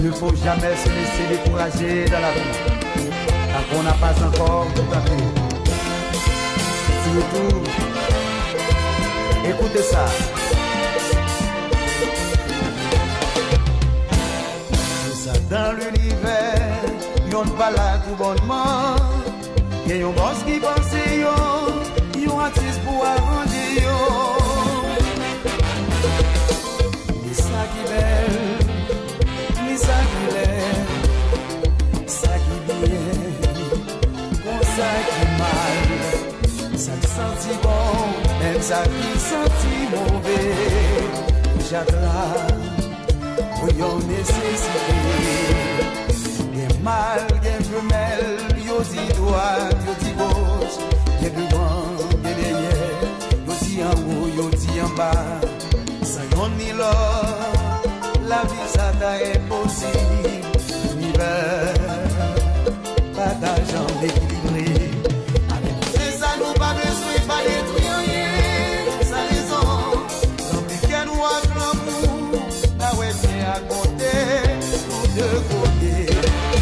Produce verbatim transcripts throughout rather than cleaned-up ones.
Il ne faut jamais se laisser décourager dans la vie, car on n'a pas encore tout à fait. Surtout, écoutez ça. C'est ça dans l'univers, y'en pas là tout bonnement. Y'a yon boss qui pense yo, yon artiste pour arranger yo. Ni ça qui belle, ni ça qui laid, ça qui bien, bon ça qui mal, ça qui senti bon, même ça qui senti mauvais. J'attrape pour yon nécessité. Gen mal, gen femelle, yo di droite, yo di gauche, gen devant, gen derrière, yo di en haut, yo di en bas. Sans yon ni l'autre, la vie ça t'a impossible. L'univers, pas d'argent équilibré. C'est ça, nous pas besoin, pas détruire rien. Sans raison, sans plus qu'elle nous a l'amour, la ouais bien à côté, tous deux côtés.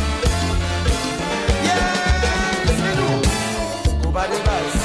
Combat de base.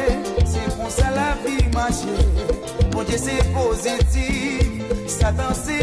Mon Dieu c'est positif, Satan c'est